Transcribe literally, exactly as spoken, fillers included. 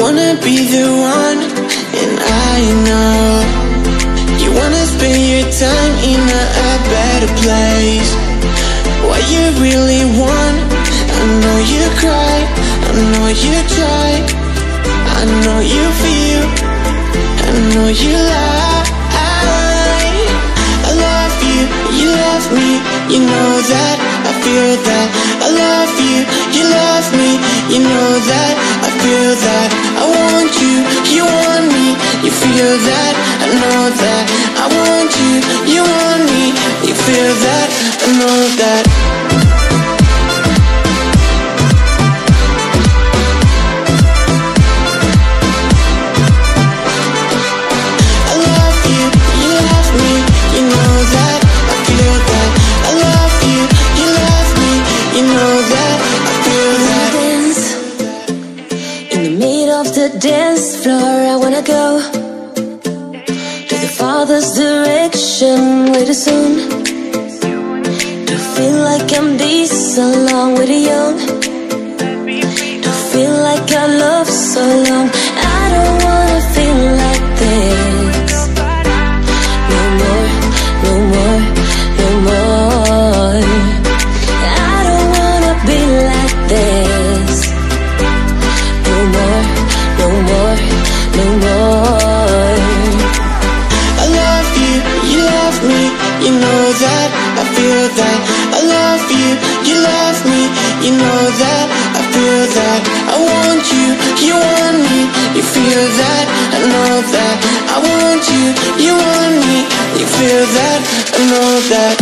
wanna be the one, and I know you wanna spend your time in a, a better place. What you really want, I know you cry, I know you try, I know you feel, I know you lie. I love you, you love me, you know that, I feel that. I love you, you love me, you know that, I feel that. I want you, you want me, you feel that, I know that. I want you, you want me, you feel that, I know that. The dance floor, I wanna go to the farthest direction way too soon. To feel like I'm this along with the young, to feel like I love so long. I don't wanna feel like this no more, no more, no more. I don't wanna be like this no more, no more, no more. I love you, you love me, you know that, I feel that. I love you, you love me, you know that, I feel that. I want you, you want me, you feel that, I know that. I want you, you want me, you feel that, I know that.